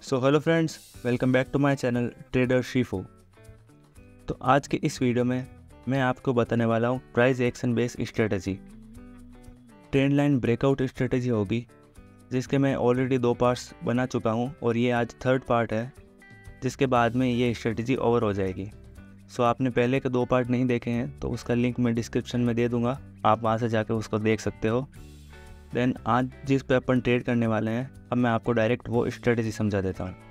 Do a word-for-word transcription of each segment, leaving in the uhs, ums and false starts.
So hello friends, welcome back to my channel trader शीफो। तो आज के इस वीडियो में मैं आपको बताने वाला हूँ price action based strategy. Trend line breakout strategy होगी, जिसके मैं ऑलरेडी दो पार्ट्स बना चुका हूँ और ये आज थर्ड पार्ट है, जिसके बाद में ये स्ट्रेटजी ओवर हो जाएगी। सो आपने पहले के दो पार्ट नहीं देखे हैं तो उसका लिंक मैं डिस्क्रिप्शन में दे दूँगा, आप वहाँ से जाके उसको देख सकते हो। देन आज जिस पे अपन ट्रेड करने वाले हैं, अब मैं आपको डायरेक्ट वो स्ट्रेटजी समझा देता हूँ।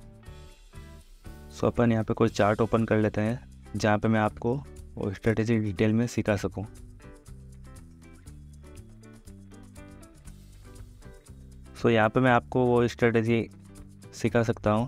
सो अपन यहाँ पे कोई चार्ट ओपन कर लेते हैं जहाँ पे मैं आपको वो स्ट्रेटजी डिटेल में सिखा सकूँ। सो यहाँ पे मैं आपको वो स्ट्रेटजी सिखा सकता हूँ।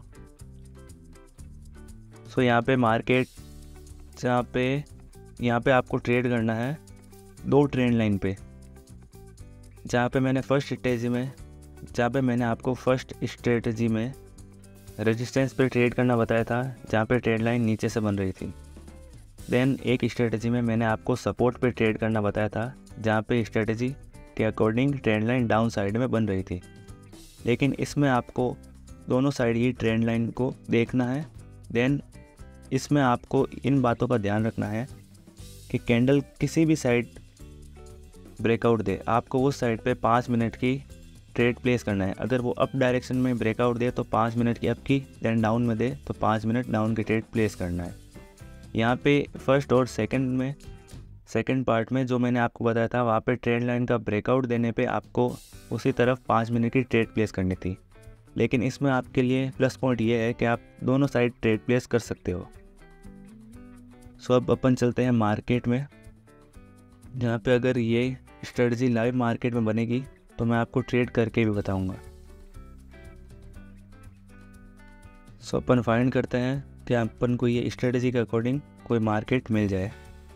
सो यहाँ पे मार्केट जहाँ पे यहाँ पे आपको ट्रेड करना है दो ट्रेंड लाइन पे, जहाँ पे मैंने फर्स्ट स्ट्रेटजी में जहाँ पे मैंने आपको फर्स्ट स्ट्रेटजी में रेजिस्टेंस पे ट्रेड करना बताया था, जहाँ पे ट्रेड लाइन नीचे से बन रही थी। देन एक स्ट्रेटजी में मैंने आपको सपोर्ट पे ट्रेड करना बताया था, जहाँ पे स्ट्रेटजी के according trend line down side में बन रही थी। लेकिन इसमें आपको दोनों साइड ही ट्रेंड लाइन को देखना है। देन इसमें आपको इन बातों का ध्यान रखना है कि कैंडल किसी भी साइड ब्रेकआउट दे, आपको उस साइड पे पाँच मिनट की ट्रेड प्लेस करना है। अगर वो अप डायरेक्शन में ब्रेकआउट दे तो पाँच मिनट की अप की, देन डाउन में दे तो पाँच मिनट डाउन की ट्रेड प्लेस करना है। यहाँ पे फर्स्ट और सेकंड में सेकंड पार्ट में जो मैंने आपको बताया था, वहाँ पे ट्रेड लाइन का ब्रेकआउट देने पे आपको उसी तरफ पाँच मिनट की ट्रेड प्लेस करनी थी। लेकिन इसमें आपके लिए प्लस पॉइंट ये है कि आप दोनों साइड ट्रेड प्लेस कर सकते हो। सो अब अपन चलते हैं मार्केट में, जहाँ पे अगर ये स्ट्रेटजी लाइव मार्केट में बनेगी तो मैं आपको ट्रेड करके भी बताऊंगा। सो अपन फाइंड करते हैं कि अपन को ये स्ट्रेटजी के अकॉर्डिंग कोई मार्केट मिल जाए।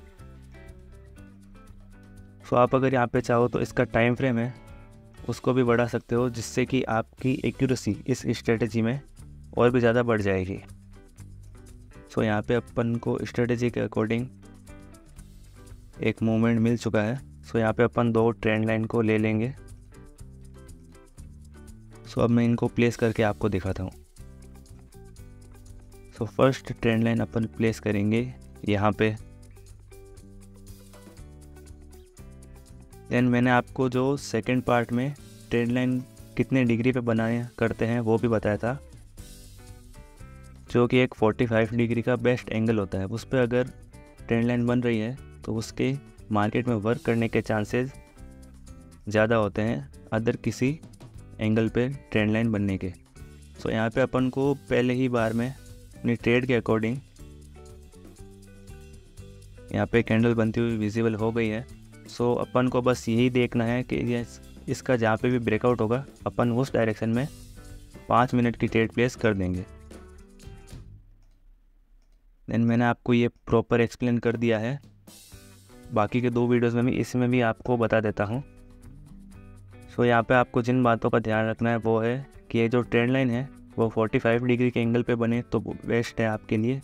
सो आप अगर यहाँ पे चाहो तो इसका टाइम फ्रेम है उसको भी बढ़ा सकते हो, जिससे कि आपकी एक्यूरेसी इस स्ट्रेटजी में और भी ज़्यादा बढ़ जाएगी। सो यहाँ पे अपन को स्ट्रेटजी के अकॉर्डिंग एक मूवमेंट मिल चुका है। सो यहाँ पे अपन दो ट्रेंड लाइन को ले लेंगे। सो अब मैं इनको प्लेस करके आपको दिखाता हूँ। सो फर्स्ट ट्रेंड लाइन अपन प्लेस करेंगे यहाँ पे। देन मैंने आपको जो सेकंड पार्ट में ट्रेंड लाइन कितने डिग्री पे बनाए करते हैं वो भी बताया था, जो कि एक पैंतालीस डिग्री का बेस्ट एंगल होता है। उस पर अगर ट्रेंड लाइन बन रही है तो उसके मार्केट में वर्क करने के चांसेस ज़्यादा होते हैं अदर किसी एंगल पे ट्रेंड लाइन बनने के। सो यहाँ पे अपन को पहले ही बार में अपनी ट्रेड के अकॉर्डिंग यहाँ पे कैंडल बनती हुई विजिबल हो गई है। सो अपन को बस यही देखना है कि ये इसका जहाँ पे भी ब्रेकआउट होगा अपन उस डायरेक्शन में पाँच मिनट की ट्रेड प्लेस कर देंगे। देन मैंने आपको ये प्रॉपर एक्सप्लेन कर दिया है, बाकी के दो वीडियोस में भी इसमें भी आपको बता देता हूँ। सो यहाँ पे आपको जिन बातों का ध्यान रखना है वो है कि ये जो ट्रेंड लाइन है वो पैंतालीस डिग्री के एंगल पे बने तो बेस्ट है आपके लिए।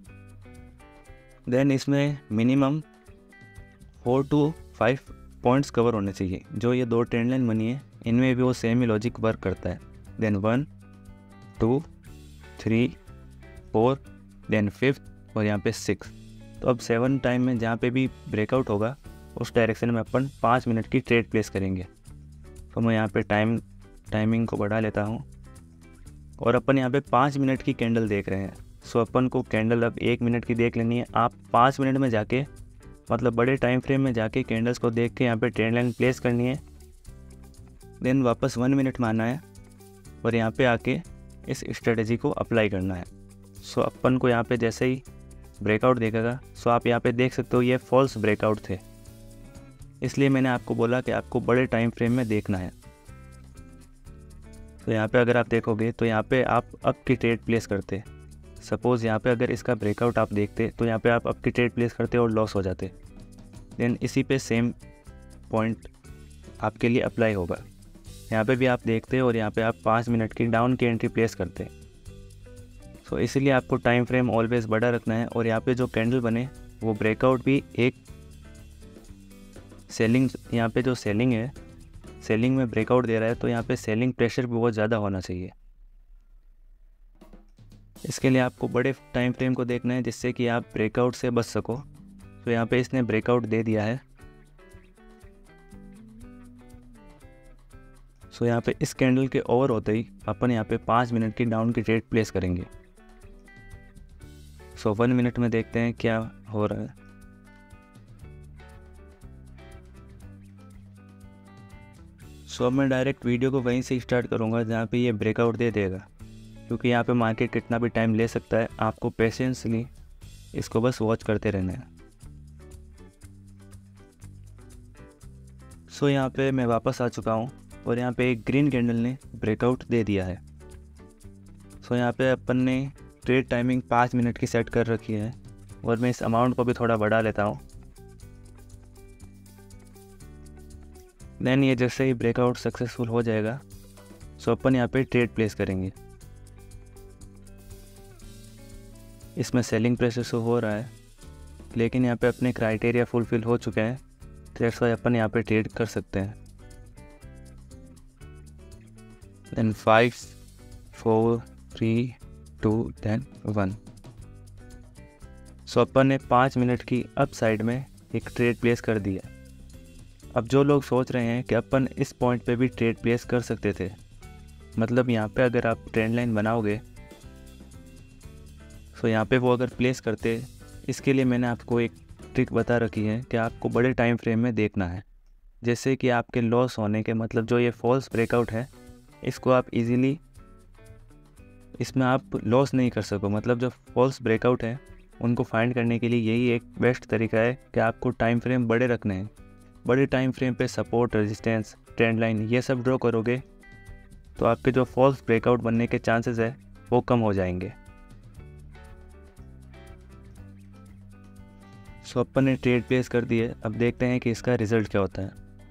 देन इसमें minimum four to five points cover होने चाहिए। जो ये दो ट्रेंड लाइन बनी है इनमें भी वो सेम ही लॉजिक वर्क करता है। Then one two three four then fifth और यहाँ पे सिक्स। तो अब सेवन टाइम में जहाँ पे भी ब्रेकआउट होगा उस डायरेक्शन में अपन पाँच मिनट की ट्रेड प्लेस करेंगे। तो मैं यहाँ पे टाइम टाइमिंग को बढ़ा लेता हूँ और अपन यहाँ पे पाँच मिनट की कैंडल देख रहे हैं। सो अपन को कैंडल अब एक मिनट की देख लेनी है। आप पाँच मिनट में जाके मतलब बड़े टाइम फ्रेम में जाके कैंडल्स को देख के यहाँ पे ट्रेंड लाइन प्लेस करनी है। देन वापस वन मिनट में आना है और यहाँ पे आके इस स्ट्रेटजी को अप्लाई करना है। सो अपन को यहाँ पे जैसे ही ब्रेकआउट देखेगा, सो आप यहाँ पे देख सकते हो ये फॉल्स ब्रेकआउट थे, इसलिए मैंने आपको बोला कि आपको बड़े टाइम फ्रेम में देखना है। तो यहाँ पे अगर आप देखोगे तो यहाँ पे आप अप की ट्रेड प्लेस करते, सपोज़ यहाँ पे अगर इसका ब्रेकआउट आप देखते तो यहाँ पे आप अप की ट्रेड प्लेस करते और लॉस हो जाते। देन इसी पे सेम पॉइंट आपके लिए अप्लाई होगा। यहाँ पे भी आप देखते और यहाँ पे आप पाँच मिनट की डाउन की एंट्री प्लेस करते। सो इसीलिए आपको टाइम फ्रेम ऑलवेज बड़ा रखना है। और यहाँ पे जो कैंडल बने वो ब्रेकआउट भी एक सेलिंग, यहाँ पे जो सेलिंग है सेलिंग में ब्रेकआउट दे रहा है तो यहाँ पे सेलिंग प्रेशर भी बहुत ज़्यादा होना चाहिए। इसके लिए आपको बड़े टाइम फ्रेम को देखना है जिससे कि आप ब्रेकआउट से बच सको। तो यहाँ पे इसने ब्रेकआउट दे दिया है। सो यहाँ पे इस कैंडल के ओवर होते ही अपन यहाँ पे पाँच मिनट की डाउन की ट्रेड प्लेस करेंगे। सो वन मिनट में देखते हैं क्या हो रहा है। सो अब मैं डायरेक्ट वीडियो को वहीं से स्टार्ट करूँगा जहाँ पे ये ब्रेकआउट दे देगा, क्योंकि यहाँ पे मार्केट कितना भी टाइम ले सकता है। आपको पेशेंसली इसको बस वॉच करते रहना है। सो यहाँ पे मैं वापस आ चुका हूँ और यहाँ पे एक ग्रीन कैंडल ने ब्रेकआउट दे दिया है। सो यहाँ पे अपन ने ट्रेड टाइमिंग पाँच मिनट की सेट कर रखी है और मैं इस अमाउंट को भी थोड़ा बढ़ा लेता हूँ। देन ये जैसे ही ब्रेकआउट सक्सेसफुल हो जाएगा सो अपन यहाँ पे ट्रेड प्लेस करेंगे। इसमें सेलिंग प्रेशर शो हो रहा है, लेकिन यहाँ पे अपने क्राइटेरिया फुलफिल हो चुके हैं, दैट्स वाई अपन यहाँ पे ट्रेड कर सकते हैं। Then five four three two then one. So अपन ने पाँच मिनट की अप साइड में एक ट्रेड प्लेस कर दिया। अब जो लोग सोच रहे हैं कि अपन इस पॉइंट पे भी ट्रेड प्लेस कर सकते थे, मतलब यहाँ पे अगर आप ट्रेंड लाइन बनाओगे तो यहाँ पे वो अगर प्लेस करते, इसके लिए मैंने आपको एक ट्रिक बता रखी है कि आपको बड़े टाइम फ्रेम में देखना है, जैसे कि आपके लॉस होने के मतलब जो ये फॉल्स ब्रेकआउट है इसको आप इजीली इसमें आप लॉस नहीं कर सको। मतलब जो फॉल्स ब्रेकआउट है उनको फाइंड करने के लिए यही एक बेस्ट तरीका है कि आपको टाइम फ्रेम बड़े रखने हैं। बड़े टाइम फ्रेम पे सपोर्ट, रेजिस्टेंस, ट्रेंड लाइन ये सब ड्रॉ करोगे तो आपके जो फॉल्स ब्रेकआउट बनने के चांसेस है वो कम हो जाएंगे। सो अपन ने ट्रेड प्लेस कर दी है, अब देखते हैं कि इसका रिज़ल्ट क्या होता है।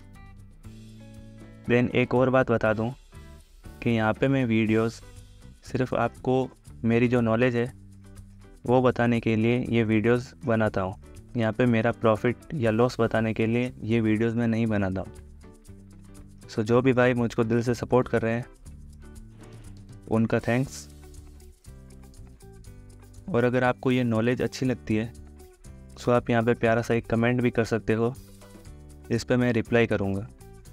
देन एक और बात बता दूं कि यहाँ पे मैं वीडियोस सिर्फ आपको मेरी जो नॉलेज है वो बताने के लिए ये वीडियोस बनाता हूँ। यहाँ पे मेरा प्रॉफिट या लॉस बताने के लिए ये वीडियोस मैं नहीं बनाता हूँ। सो जो भी भाई मुझको दिल से सपोर्ट कर रहे हैं उनका थैंक्स। और अगर आपको ये नॉलेज अच्छी लगती है सो आप यहाँ पे प्यारा सा एक कमेंट भी कर सकते हो, इस पे मैं रिप्लाई करूँगा।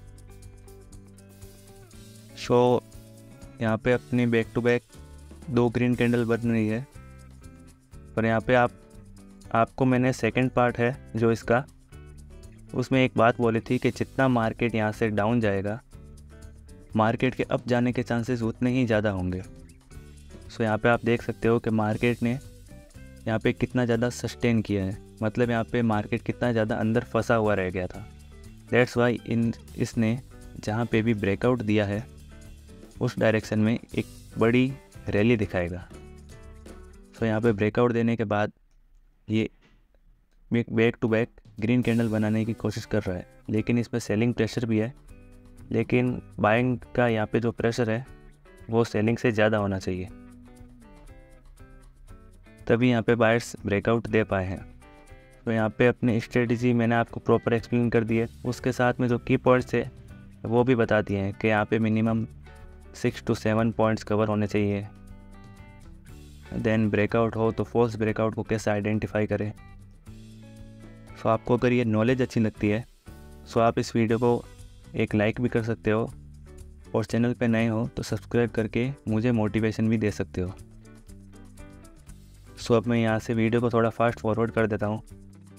सो यहाँ पे अपनी बैक टू बैक दो ग्रीन कैंडल बन रही है, पर यहाँ पे आप आपको मैंने सेकंड पार्ट है जो इसका, उसमें एक बात बोली थी कि जितना मार्केट यहाँ से डाउन जाएगा मार्केट के अप जाने के चांसेस उतने ही ज़्यादा होंगे। सो यहाँ पे आप देख सकते हो कि मार्केट ने यहाँ पे कितना ज़्यादा सस्टेन किया है, मतलब यहाँ पे मार्केट कितना ज़्यादा अंदर फंसा हुआ रह गया था। दैट्स वाई इन इसने जहाँ पे भी ब्रेकआउट दिया है उस डायरेक्शन में एक बड़ी रैली दिखाएगा। सो यहाँ पे ब्रेकआउट देने के बाद ये back to back green candle बनाने की कोशिश कर रहा है, लेकिन इसमें सेलिंग प्रेशर भी है, लेकिन बाइंग का यहाँ पे जो प्रेशर है वो सेलिंग से ज़्यादा होना चाहिए, तभी यहाँ पे बायर्स ब्रेकआउट दे पाए हैं। तो यहाँ पे अपनी स्ट्रेटजी मैंने आपको प्रॉपर एक्सप्लेन कर दी है, उसके साथ में जो की पॉइंट्स है वो भी बता दिए हैं कि यहाँ पे minimum six to seven points cover होने चाहिए। देन ब्रेकआउट हो तो फॉल्स ब्रेकआउट को कैसे आइडेंटिफाई करें। सो आपको अगर ये नॉलेज अच्छी लगती है सो आप इस वीडियो को एक लाइक भी कर सकते हो, और चैनल पे नए हो तो सब्सक्राइब करके मुझे मोटिवेशन भी दे सकते हो। सो अब मैं यहाँ से वीडियो को थोड़ा फास्ट फॉरवर्ड कर देता हूँ।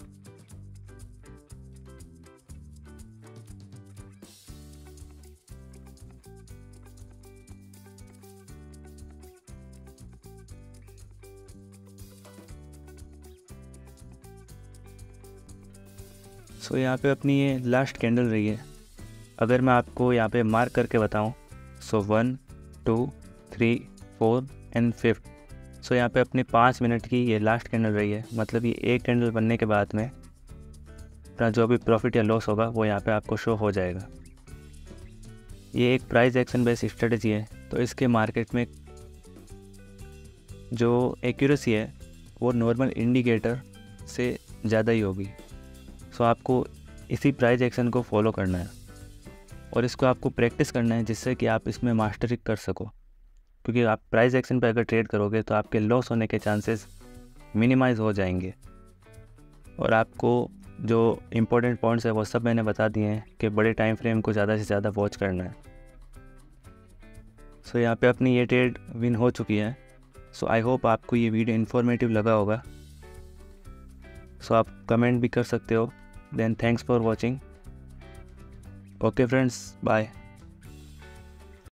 सो यहाँ पे अपनी ये लास्ट कैंडल रही है। अगर मैं आपको यहाँ पे मार्क करके बताऊँ so one two three four and fifth, so यहाँ पे अपनी पाँच मिनट की ये लास्ट कैंडल रही है। मतलब ये एक कैंडल बनने के बाद में अपना जो भी प्रॉफिट या लॉस होगा वो यहाँ पे आपको शो हो जाएगा। ये एक प्राइस एक्शन बेस्ड स्ट्रेटजी है, तो इसके मार्केट में जो एक्यूरेसी है वो नॉर्मल इंडिकेटर से ज़्यादा ही होगी। सो आपको इसी प्राइस एक्शन को फॉलो करना है और इसको आपको प्रैक्टिस करना है जिससे कि आप इसमें मास्टरी कर सको। क्योंकि आप प्राइस एक्शन पे अगर ट्रेड करोगे तो आपके लॉस होने के चांसेस मिनिमाइज हो जाएंगे। और आपको जो इम्पोर्टेंट पॉइंट्स है वो सब मैंने बता दिए हैं कि बड़े टाइम फ्रेम को ज़्यादा से ज़्यादा वॉच करना है। सो so, यहाँ पे अपनी ये ट्रेड विन हो चुकी है। सो आई होप आपको ये वीडियो इन्फॉर्मेटिव लगा होगा। सो so, आप कमेंट भी कर सकते हो। Then thanks for watching. Okay friends, bye.